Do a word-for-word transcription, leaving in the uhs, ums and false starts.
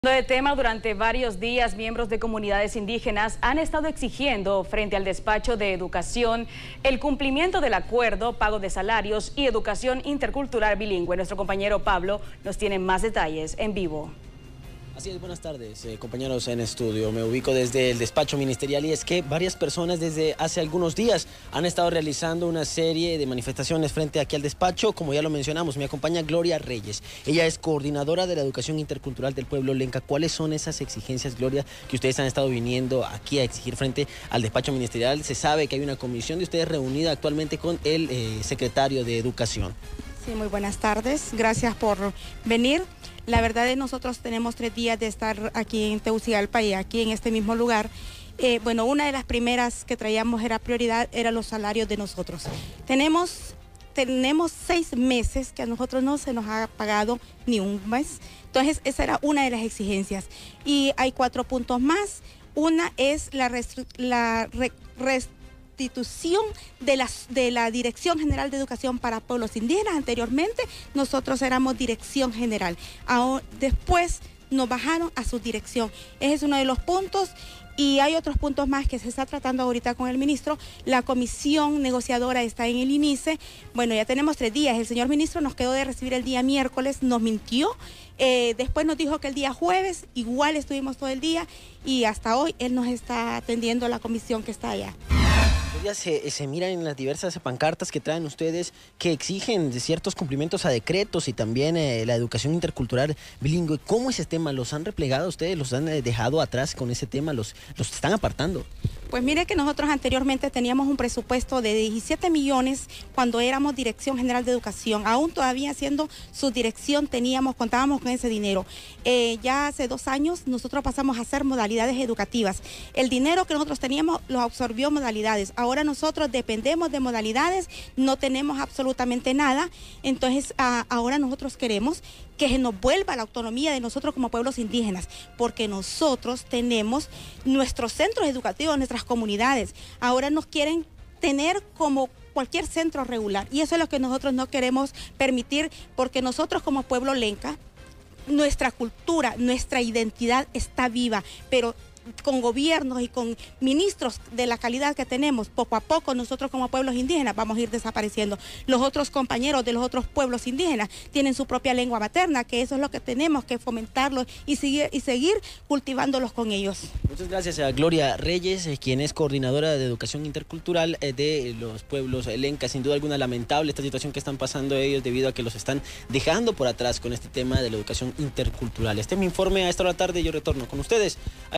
De tema, durante varios días, miembros de comunidades indígenas han estado exigiendo frente al despacho de educación el cumplimiento del acuerdo, pago de salarios y educación intercultural bilingüe. Nuestro compañero Pablo nos tiene más detalles en vivo. Así es, buenas tardes, eh, compañeros en estudio. Me ubico desde el despacho ministerial y es que varias personas desde hace algunos días han estado realizando una serie de manifestaciones frente aquí al despacho. Como ya lo mencionamos, me acompaña Gloria Reyes. Ella es coordinadora de la educación intercultural del pueblo lenca. ¿Cuáles son esas exigencias, Gloria, que ustedes han estado viniendo aquí a exigir frente al despacho ministerial? Se sabe que hay una comisión de ustedes reunida actualmente con el eh, secretario de Educación. Sí, muy buenas tardes. Gracias por venir. La verdad es que nosotros tenemos tres días de estar aquí en Tegucigalpa y aquí en este mismo lugar. Eh, bueno, una de las primeras que traíamos era prioridad, eran los salarios de nosotros. Tenemos, tenemos seis meses que a nosotros no se nos ha pagado ni un mes. Entonces, esa era una de las exigencias. Y hay cuatro puntos más. Una es la, la re restitución de la, de la Dirección General de Educación para Pueblos Indígenas. Anteriormente nosotros éramos Dirección General, ahora, después nos bajaron a su dirección. Ese es uno de los puntos. Y hay otros puntos más que se está tratando ahorita con el ministro. La comisión negociadora está en el inicio. Bueno, ya tenemos tres días. El señor ministro nos quedó de recibir el día miércoles, nos mintió. Eh, después nos dijo que el día jueves, igual estuvimos todo el día. Y hasta hoy él nos está atendiendo la comisión que está allá. Se, se miran en las diversas pancartas que traen ustedes que exigen ciertos cumplimientos a decretos y también eh, la educación intercultural bilingüe. ¿Cómo es ese tema? ¿Los han replegado ustedes? ¿Los han eh, dejado atrás con ese tema? ¿Los, los están apartando? Pues mire que nosotros anteriormente teníamos un presupuesto de diecisiete millones cuando éramos Dirección General de Educación. Aún todavía siendo su dirección teníamos, contábamos con ese dinero. Eh, ya hace dos años nosotros pasamos a hacer modalidades educativas. El dinero que nosotros teníamos lo absorbió modalidades. Ahora nosotros dependemos de modalidades, no tenemos absolutamente nada. Entonces a, ahora nosotros queremos que se nos vuelva la autonomía de nosotros como pueblos indígenas, porque nosotros tenemos nuestros centros educativos, nuestras comunidades. Ahora nos quieren tener como cualquier centro regular y eso es lo que nosotros no queremos permitir, porque nosotros como pueblo lenca, nuestra cultura, nuestra identidad está viva, pero con gobiernos y con ministros de la calidad que tenemos, poco a poco nosotros como pueblos indígenas vamos a ir desapareciendo. Los otros compañeros de los otros pueblos indígenas tienen su propia lengua materna, que eso es lo que tenemos que fomentarlos y seguir, y seguir cultivándolos con ellos. Muchas gracias a Gloria Reyes, quien es coordinadora de educación intercultural de los pueblos lencas. Sin duda alguna lamentable esta situación que están pasando ellos debido a que los están dejando por atrás con este tema de la educación intercultural. Este es mi informe a esta hora tarde, yo retorno con ustedes.